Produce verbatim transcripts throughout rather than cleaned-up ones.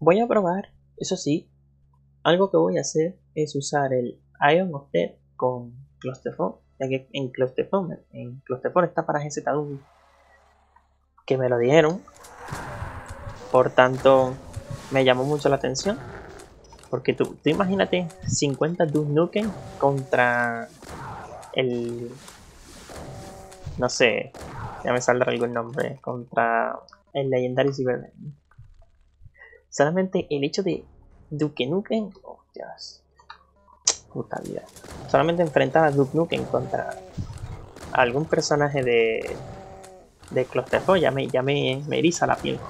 Voy a probar, eso sí, algo que voy a hacer es usar el Ion of Death con Clusterfuck, ya que en Clusterfuck, en Clusterfuck está para G Z Doom, que me lo dijeron, por tanto me llamó mucho la atención, porque tú, tú imagínate cincuenta Duke Nukem contra el, no sé, ya me saldrá algún nombre, contra el Legendary Cyberman. Solamente el hecho de Duke Nukem, oh Dios, puta vida. Solamente enfrentar a Duke Nukem contra algún personaje de de Clusterfuck ya me, ya me, me eriza la piel.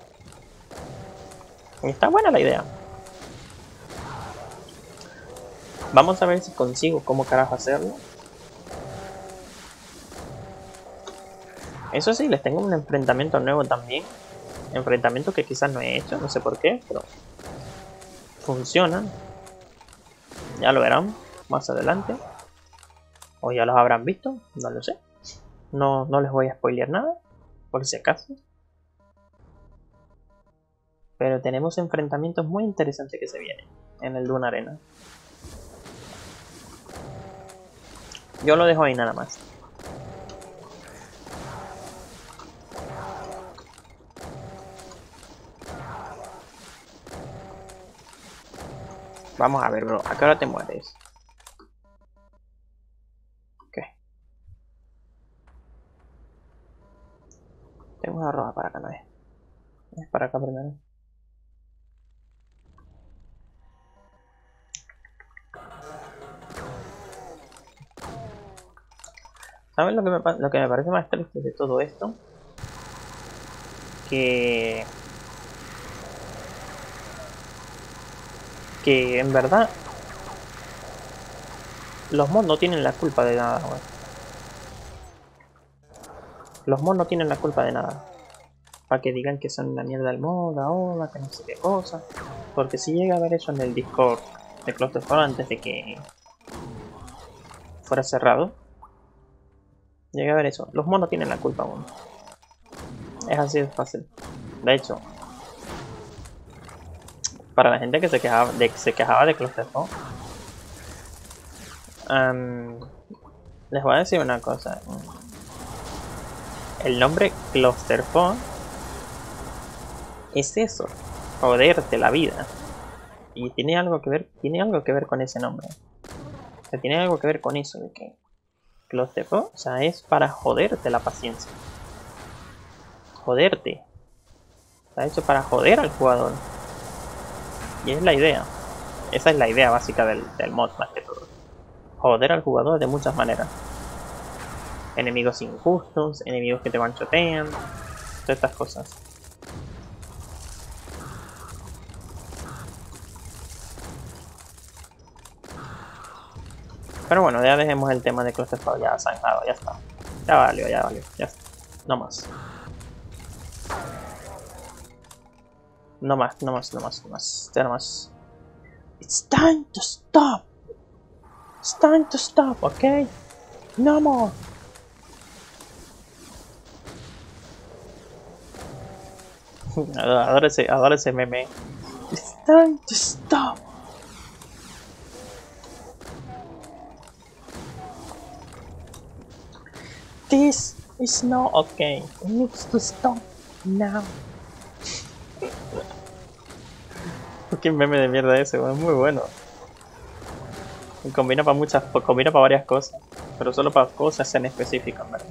Está buena la idea. Vamos a ver si consigo cómo carajo hacerlo. Eso sí, les tengo un enfrentamiento nuevo también. Enfrentamiento que quizás no he hecho, no sé por qué, pero funcionan. Ya lo verán más adelante. O ya los habrán visto, no lo sé. No, no les voy a spoilear nada, por si acaso. Pero tenemos enfrentamientos muy interesantes que se vienen en el Dune Arena. Yo lo dejo ahí nada más. Vamos a ver, bro. ¿A qué hora te mueres? ¿Qué? Tengo una roja para acá, no es. Es para acá primero. ¿Saben lo que, me, lo que me parece más triste de todo esto? Que... Que en verdad... Los mods no tienen la culpa de nada, güey. Los mods no tienen la culpa de nada. Para que digan que son una mierda el mod ahora, que no sé qué cosa. Porque si llega a ver eso en el Discord de Clusterfuck antes de que fuera cerrado, llega a ver eso. Los mods no tienen la culpa, güey. Es así de fácil. De hecho, para la gente que se quejaba de, se quejaba de Clusterfuck, um, les voy a decir una cosa. El nombre Clusterfuck es eso, joderte la vida. Y tiene algo que ver, tiene algo que ver con ese nombre. O sea, tiene algo que ver con eso de que Clusterfuck, o sea, es para joderte la paciencia. Joderte. Está hecho para joder al jugador. Y es la idea. Esa es la idea básica del, del mod más que todo. Joder al jugador de muchas maneras. Enemigos injustos, enemigos que te banchotean, todas estas cosas. Pero bueno, ya dejemos el tema de Clusterfuck ya zanjado, ya está. Ya valió, ya valió, ya está. No más. No más, no más, no más, no más. Ya no más. It's time to stop. It's time to stop, okay? No more. Adoro ese, adoro ese meme. It's time to stop. This is not okay. It needs to stop now. Qué meme de mierda ese, es muy bueno. Y combina para muchas, combina para varias cosas, pero solo para cosas en específico, ¿verdad?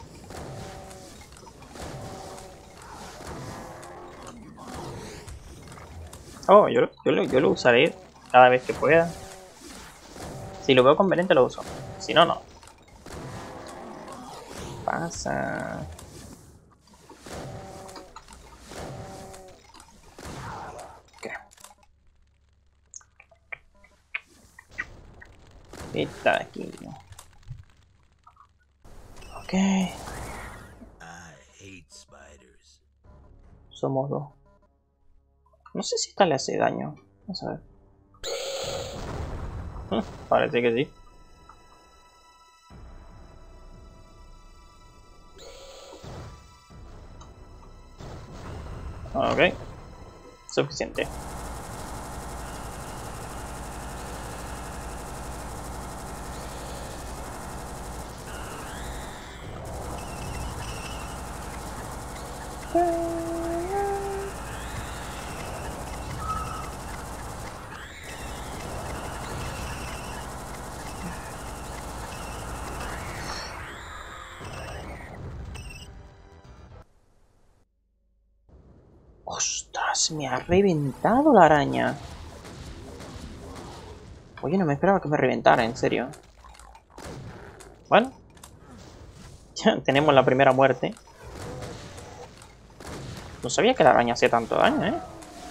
Oh, yo, yo, lo, yo lo usaré cada vez que pueda. Si lo veo conveniente lo uso, si no, no. Pasa. ¿Qué? Está aquí. Ok. Somos dos. No sé si esta le hace daño. Vamos a ver. Hmm, parece que sí. Ok. suficiente. ¡Ostras! Me ha reventado la araña. Oye, no me esperaba que me reventara, en serio. Bueno. Ya tenemos la primera muerte. No sabía que la araña hacía tanto daño, ¿eh?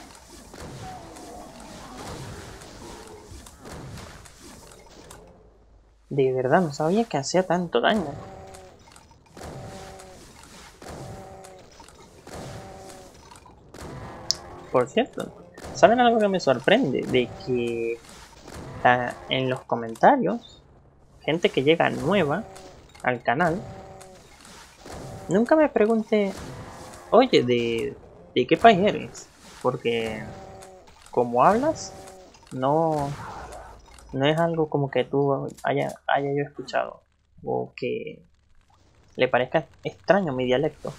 De verdad, no sabía que hacía tanto daño. Por cierto, ¿saben algo que me sorprende? De que uh, en los comentarios, gente que llega nueva al canal, nunca me pregunte, oye, ¿de, de qué país eres? Porque como hablas, no, no es algo como que tú haya, haya yo escuchado o que le parezca extraño mi dialecto.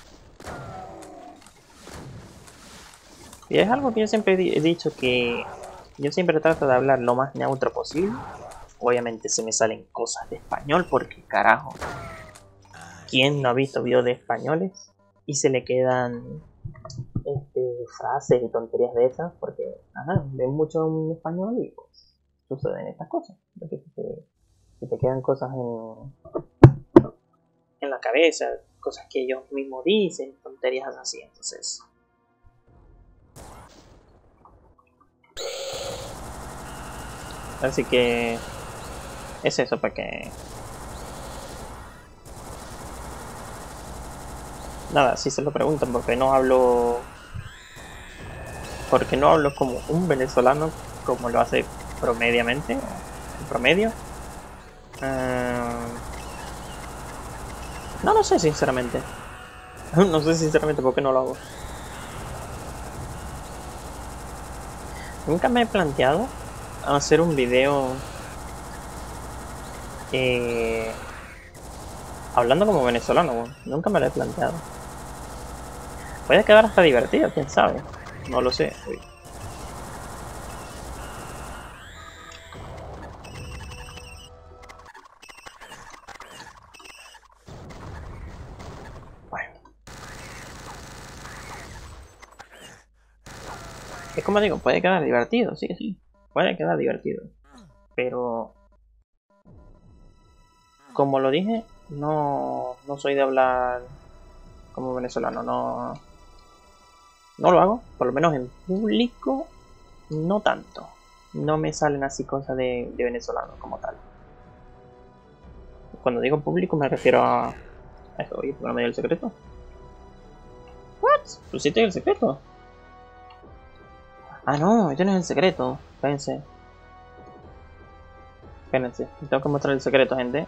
Y es algo que yo siempre he dicho, que yo siempre trato de hablar lo más neutro posible. Obviamente se me salen cosas de español porque carajo, ¿quién no ha visto videos de españoles y se le quedan este, frases y tonterías de esas? Porque ajá, ven mucho en español y pues suceden estas cosas. Que te, que te quedan cosas en, en la cabeza, cosas que ellos mismos dicen, tonterías así. Entonces, así que es eso, para que nada, si se lo preguntan porque no hablo porque no hablo como un venezolano como lo hace promediamente, en promedio. Uh, no lo sé sinceramente. No sé sinceramente por qué no lo hago. Nunca me he planteado hacer un video eh, hablando como venezolano. Bueno, nunca me lo he planteado. Puede quedar hasta divertido, quién sabe. No lo sé. Uy. Bueno. Es como digo, puede quedar divertido, sí, sí. Puede quedar divertido. Pero como lo dije, no, no soy de hablar como venezolano, no, no lo hago, por lo menos en público, no tanto. No me salen así cosas de, de venezolano como tal. Cuando digo público me refiero a, a eso. Oye, ¿por qué no me dio el secreto? ¿What? ¿Pusiste el secreto? Ah, no, este no es el secreto. Espérense. Espérense, tengo que mostrar el secreto, gente.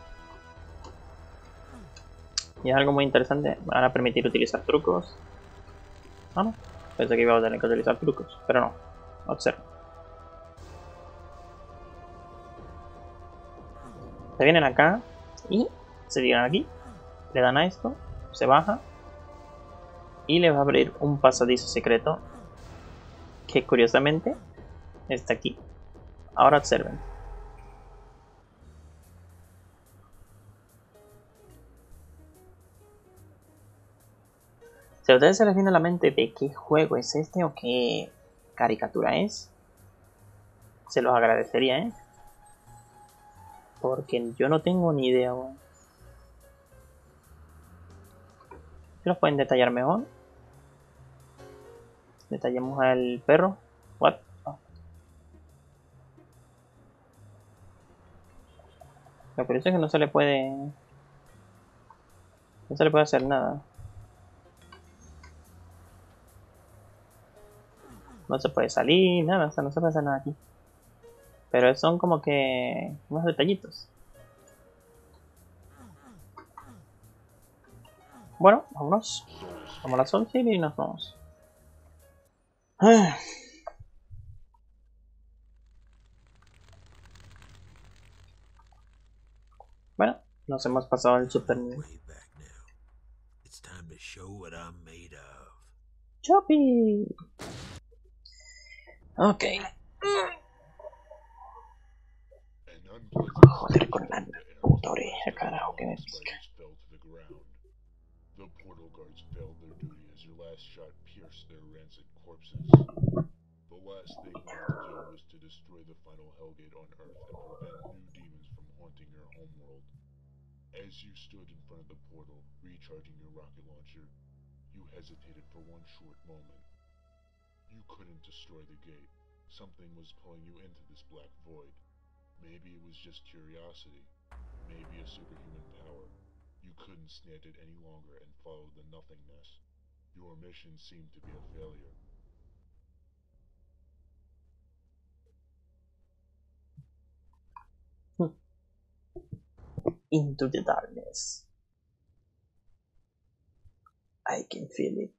Y es algo muy interesante. Me van a permitir utilizar trucos. Ah, no. Pensé que iba a tener que utilizar trucos, pero no. Observa. Se vienen acá y se tiran aquí. Le dan a esto, se baja y le va a abrir un pasadizo secreto que curiosamente está aquí. Ahora observen. Si a ustedes se les viene a la mente de qué juego es este o qué caricatura es, se los agradecería, ¿eh? Porque yo no tengo ni idea. Bueno. ¿Los pueden detallar mejor? Detallemos al perro. What? Oh. Lo curioso es que no se le puede... No se le puede hacer nada. No se puede salir, nada, o sea, no se puede hacer nada aquí. Pero son como que unos detallitos. Bueno, vámonos. Vamos a la Soul City y nos vamos. Ah. Bueno, nos hemos pasado el super nivel. Choppy. Ok. Joder con la puta oreja, carajo, que me pica. The portal guards failed their duty as your last shot pierced their rancid corpses. The last thing you wanted to do was to destroy the final Hellgate on Earth and prevent new demons from haunting your homeworld. As you stood in front of the portal, recharging your rocket launcher, you hesitated for one short moment. You couldn't destroy the gate. Something was pulling you into this black void. Maybe it was just curiosity. Maybe a superhuman power. You couldn't stand it any longer and followed the nothingness. Your mission seemed to be a failure. Into the darkness. I can feel it.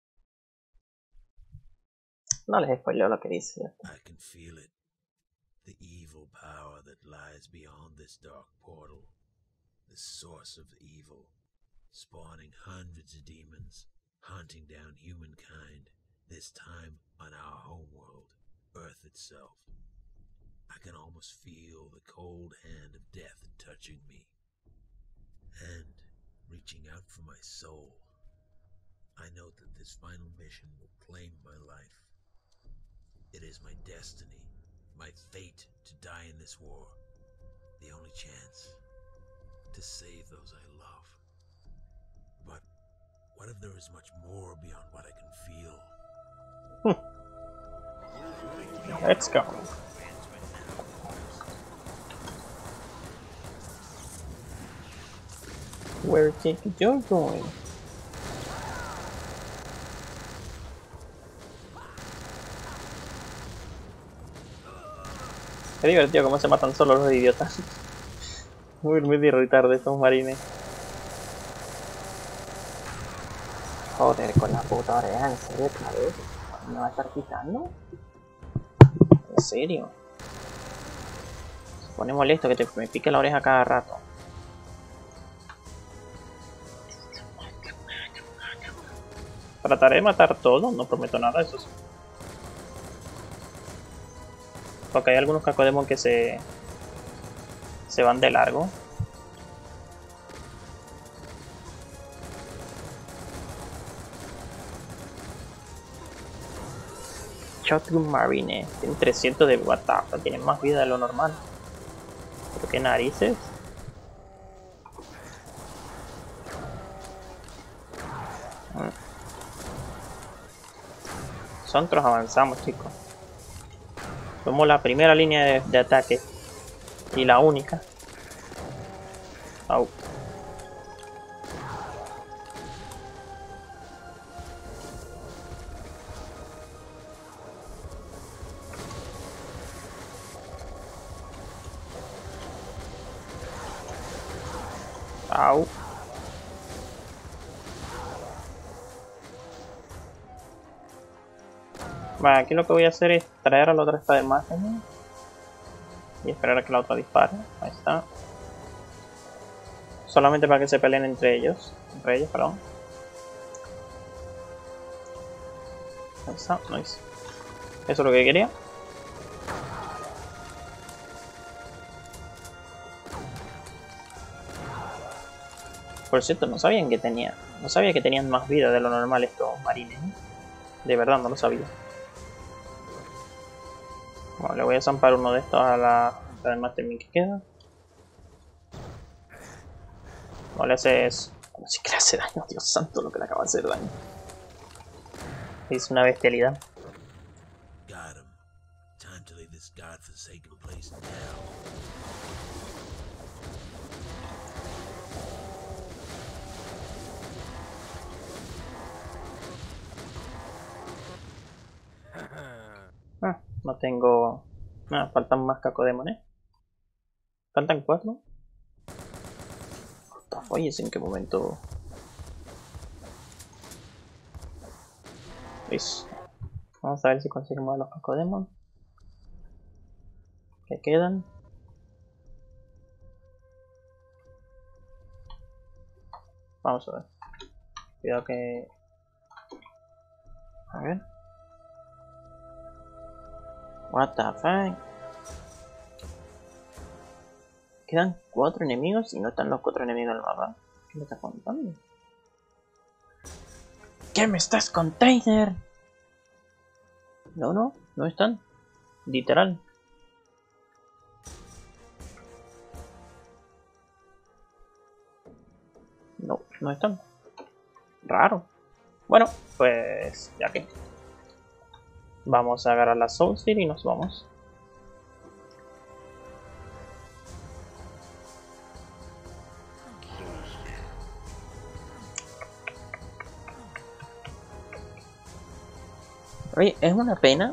No les spoileo lo que dice. I can feel it. The evil power that lies beyond this dark portal. The source of evil. Spawning hundreds of demons. Hunting down humankind. This time on our homeworld. Earth itself. I can almost feel the cold hand of death touching me. And reaching out for my soul. I know that this final mission will claim my life. It is my destiny, my fate to die in this war. The only chance to save those I love. But what if there is much more beyond what I can feel? Let's go. Where do you think you're going? Qué divertido cómo se matan solo los idiotas. Muy, muy de retarde estos marines. Joder, con la puta oreja, ¿en serio otra vez? ¿Me va a estar quitando? ¿En serio? Se pone molesto que te, me pique la oreja cada rato. Trataré de matar todo, no prometo nada, eso sí. Porque hay algunos cacodemon que se... se van de largo. Shotgun Marine. Tiene trescientos de batalla. Tiene más vida de lo normal. Pero qué narices. Nosotros avanzamos, chicos. Somos la primera línea de, de ataque. Y la única. Au. Au. Vale, aquí lo que voy a hacer es traer a la otra espada de máquina y esperar a que la otra dispare. Ahí está. Solamente para que se peleen entre ellos. Entre ellos, perdón. Ahí está, nice. Eso es lo que quería. Por cierto, no sabían que tenía. No sabía que tenían más vida de lo normal estos marines. De verdad, no lo sabía. Bueno, le voy a zampar uno de estos a la, a la Master Mink que queda. No le hace eso. Como si que le hace daño, Dios santo, lo que le acaba de hacer daño. Es una bestialidad. Ah, no tengo... Ah, faltan más cacodemon, ¿eh? Faltan cuatro. Oye, ¿en qué momento? ¿Ves? Vamos a ver si conseguimos a los Cacodemon que quedan. Vamos a ver. Cuidado que... A ver. What the fuck. Quedan cuatro enemigos y no están los cuatro enemigos del mapa. ¿Qué me estás contando? ¿Qué me estás contando? No, no, no están. Literal. No, no están. Raro. Bueno, pues ya que. Vamos a agarrar la Soul Seed y nos vamos. Oye, es una pena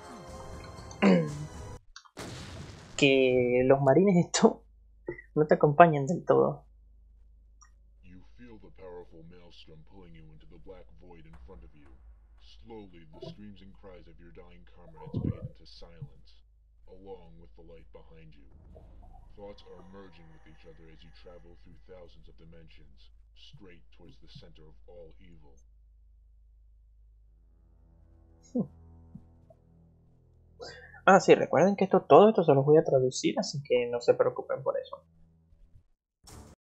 que los marines estos no te acompañen del todo. You feel the powerful maelstrom pulling you into the black void in front of you. Slowly, the screams and cries of your dying comrades fade into silence, along with the light behind you. Thoughts are merging with each other as you travel through thousands of dimensions, straight towards the center of all evil. Ah, sí, recuerden que esto, todo esto se los voy a traducir, así que no se preocupen por eso.